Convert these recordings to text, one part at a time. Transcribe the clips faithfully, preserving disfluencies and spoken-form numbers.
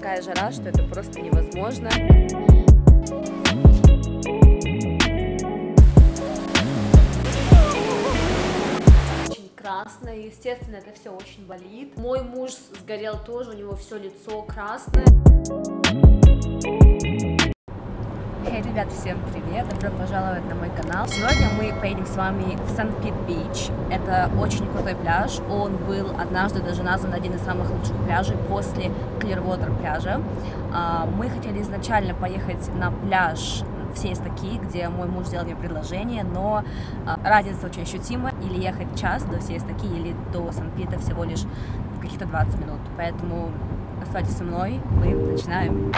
такая жара, что это просто невозможно. Очень красное, естественно, это все очень болит. Мой муж сгорел тоже, у него все лицо красное. Хей, ребят, всем привет! Добро пожаловать на мой канал. Сегодня мы поедем с вами в Сан-Пит-Бич. Это очень крутой пляж. Он был однажды даже назван один из самых лучших пляжей после Клирвотер пляжа. Мы хотели изначально поехать на пляж в Сиеста-Кей, где мой муж сделал мне предложение, но разница очень ощутима. Или ехать час до Сиеста-Кей, или до Сан-Пита всего лишь каких-то двадцать минут. Поэтому оставайтесь со мной, мы начинаем.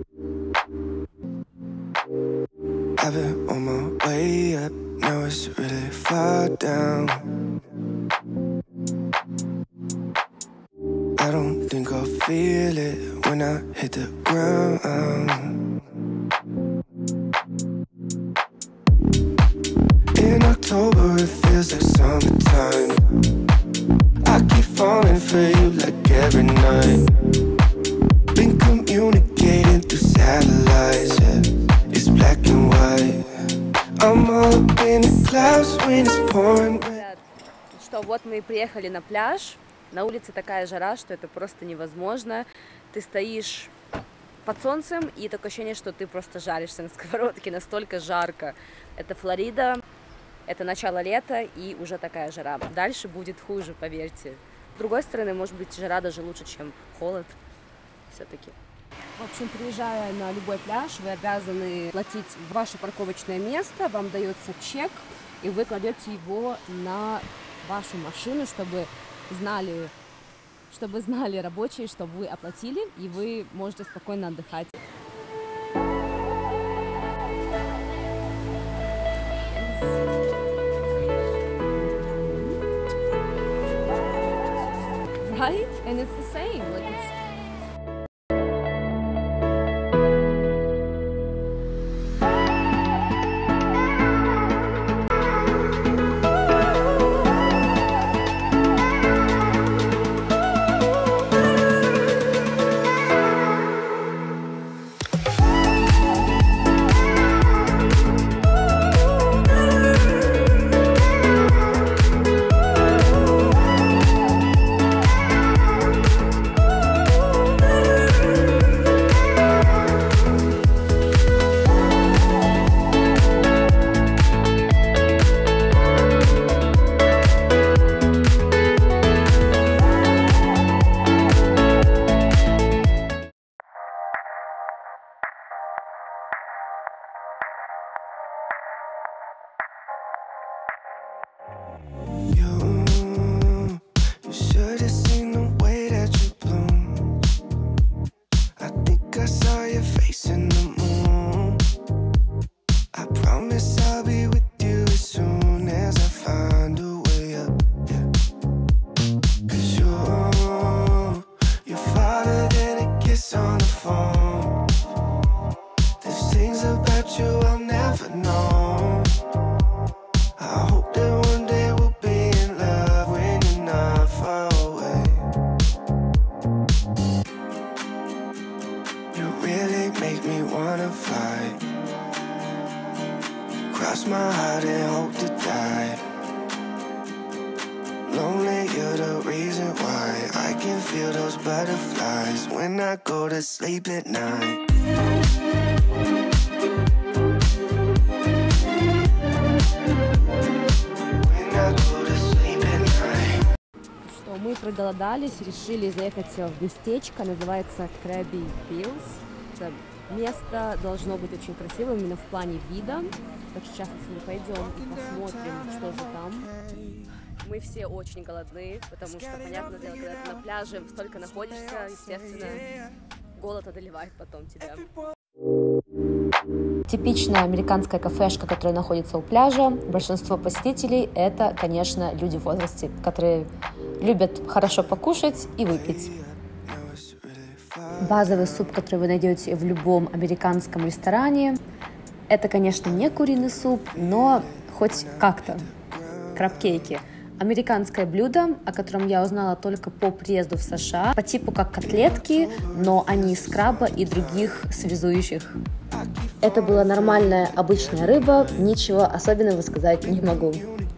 I've been on my way up, now it's really far down. I don't think I'll feel it when I hit the ground. In October it feels like summertime. I keep falling for you like every night. Been communicating through satellites, yeah. It's black and white. I'm all up in the clouds when it's pouring. Что вот мы приехали на пляж. На улице такая жара, что это просто невозможно. Ты стоишь под солнцем, и такое ощущение, что ты просто жаришься на сковородке, настолько жарко. Это Флорида, это начало лета, и уже такая жара. Дальше будет хуже, поверьте. С другой стороны, может быть, жара даже лучше, чем холод все-таки. В общем, приезжая на любой пляж, вы обязаны платить ваше парковочное место, вам дается чек, и вы кладете его на вашу машину, чтобы знали, чтобы знали рабочие, что вы оплатили, и вы можете спокойно отдыхать. Right? And it's the same. Like it's my heart and hope to die. Lonely, you're the reason why I can feel those butterflies when I go to sleep at night. When I go to sleep at night. Что мы проголодались, решили заехать в местечко, называется Крабби Филлс. Место должно быть очень красивым именно в плане вида. Так что сейчас мы пойдем и посмотрим, что же там. Мы все очень голодны, потому что, понятное дело, когда ты на пляже столько находишься, естественно, голод одолевает потом тебя. Типичная американская кафешка, которая находится у пляжа. Большинство посетителей — это, конечно, люди в возрасте, которые любят хорошо покушать и выпить. Базовый суп, который вы найдете в любом американском ресторане. Это, конечно, не куриный суп, но хоть как-то. Крабкейки. Американское блюдо, о котором я узнала только по приезду в США, по типу как котлетки, но они из краба и других связующих. Это была нормальная обычная рыба, ничего особенного сказать не могу.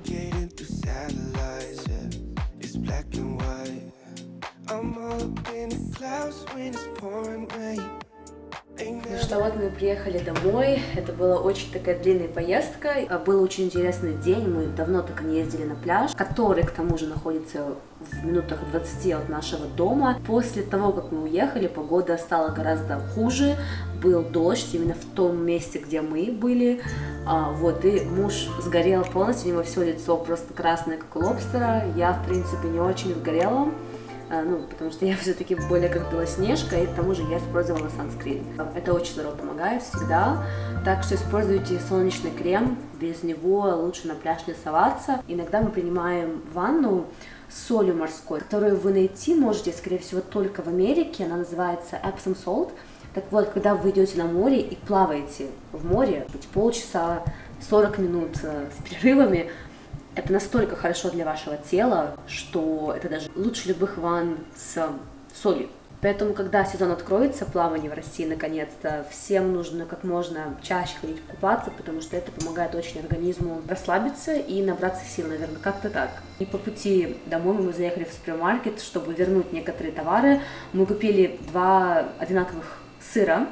Ну что, вот мы приехали домой, это была очень такая длинная поездка, был очень интересный день, мы давно так не ездили на пляж, который к тому же находится в минутах двадцати от нашего дома. После того, как мы уехали, погода стала гораздо хуже, был дождь именно в том месте, где мы были, а, вот, и муж сгорел полностью, у него все лицо просто красное, как у лобстера, я, в принципе, не очень сгорела. Ну, потому что я все-таки более как белоснежка, и к тому же я использовала санскрин. Это очень здорово помогает всегда, так что используйте солнечный крем, без него лучше на пляж не соваться. Иногда мы принимаем ванну с солью морской, которую вы найти можете, скорее всего, только в Америке, она называется Epsom Salt. Так вот, когда вы идете на море и плаваете в море, полчаса, сорок минут с перерывами, это настолько хорошо для вашего тела, что это даже лучше любых ванн с солью. Поэтому, когда сезон откроется, плавание в России наконец-то, всем нужно как можно чаще ходить купаться, потому что это помогает очень организму расслабиться и набраться сил, наверное, как-то так. И по пути домой мы заехали в супермаркет, чтобы вернуть некоторые товары. Мы купили два одинаковых сыра,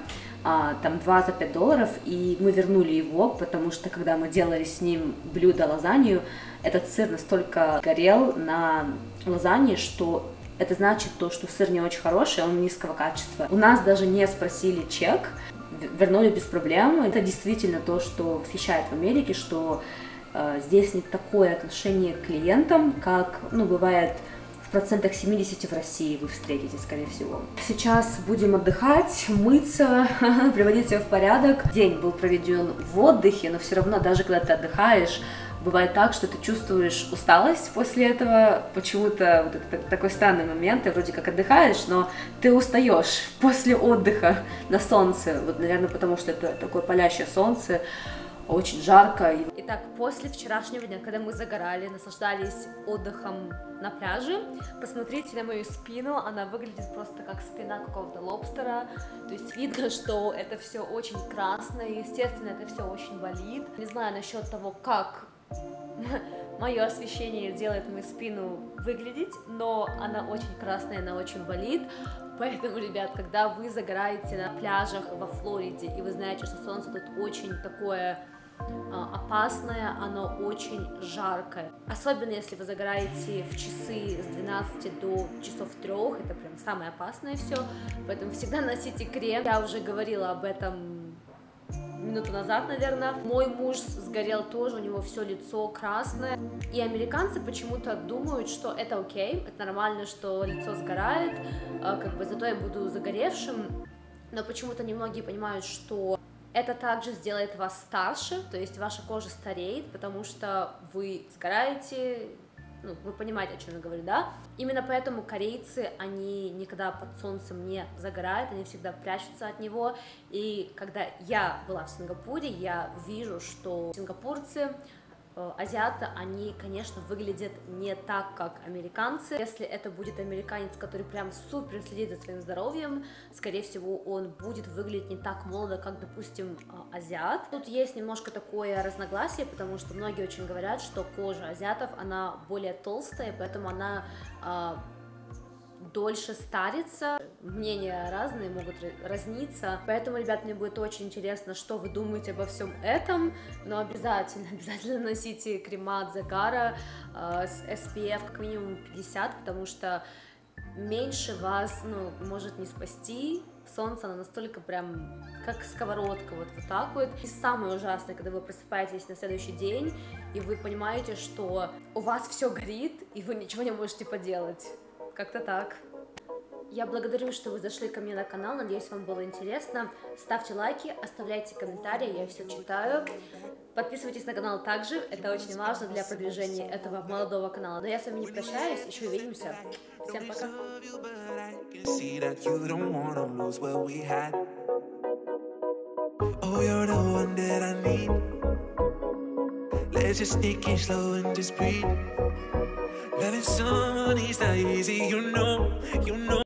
там два за пять долларов, и мы вернули его, потому что когда мы делали с ним блюдо лазанью, этот сыр настолько горел на лазанье, что это значит то, что сыр не очень хороший, он низкого качества. У нас даже не спросили чек, вернули без проблем. Это действительно то, что восхищает в Америке, что э, здесь не такое отношение к клиентам, как, ну, бывает в процентах семидесяти в России вы встретите, скорее всего. Сейчас будем отдыхать, мыться, приводить себя в порядок. День был проведен в отдыхе, но все равно, даже когда ты отдыхаешь, бывает так, что ты чувствуешь усталость после этого. Почему-то вот это такой странный момент, ты вроде как отдыхаешь, но ты устаешь после отдыха на солнце. Вот, наверное, потому что это такое палящее солнце, очень жарко. Итак, после вчерашнего дня, когда мы загорали, наслаждались отдыхом на пляже, посмотрите на мою спину, она выглядит просто как спина какого-то лобстера, то есть видно, что это все очень красное, естественно, это все очень болит. Не знаю насчет того, как мое освещение делает мою спину выглядеть, но она очень красная, она очень болит. Поэтому, ребят, когда вы загораете на пляжах во Флориде, и вы знаете, что солнце тут очень такое а, опасное, оно очень жаркое. Особенно, если вы загораете в часы с двенадцати до часов трех, это прям самое опасное все. Поэтому всегда носите крем. Я уже говорила об этом минуту назад, наверное. Мой муж сгорел тоже, у него все лицо красное. И американцы почему-то думают, что это окей, это нормально, что лицо сгорает, как бы зато я буду загоревшим. Но почему-то немногие понимают, что это также сделает вас старше, то есть ваша кожа стареет, потому что вы сгораете. Ну, вы понимаете, о чем я говорю, да? Именно поэтому корейцы, они никогда под солнцем не загорают, они всегда прячутся от него. И когда я была в Сингапуре, я вижу, что сингапурцы, э, азиаты, они, конечно, выглядят не так, как американцы. Если это будет американец, который прям супер следит за своим здоровьем, скорее всего, он будет выглядеть не так молодо, как, допустим, э, азиат. Тут есть немножко такое разногласие, потому что многие очень говорят, что кожа азиатов, она более толстая, поэтому она э, дольше старится. Мнения разные, могут разниться. Поэтому, ребят, мне будет очень интересно, что вы думаете обо всем этом. Но обязательно, обязательно носите крема от загара э, с эс пи эф как минимум пятьдесят, потому что меньше вас, ну, может не спасти. Солнце, оно настолько прям как сковородка, вот, вот так вот. И самое ужасное, когда вы просыпаетесь на следующий день, и вы понимаете, что у вас все горит, и вы ничего не можете поделать. Как-то так. Я благодарю, что вы зашли ко мне на канал, надеюсь, вам было интересно. Ставьте лайки, оставляйте комментарии, я все читаю. Подписывайтесь на канал также, это очень важно для продвижения этого молодого канала. Но я с вами не прощаюсь, еще увидимся. Всем пока. Let's just sneak in slow and just breathe. Loving someone is not easy, you know, you know.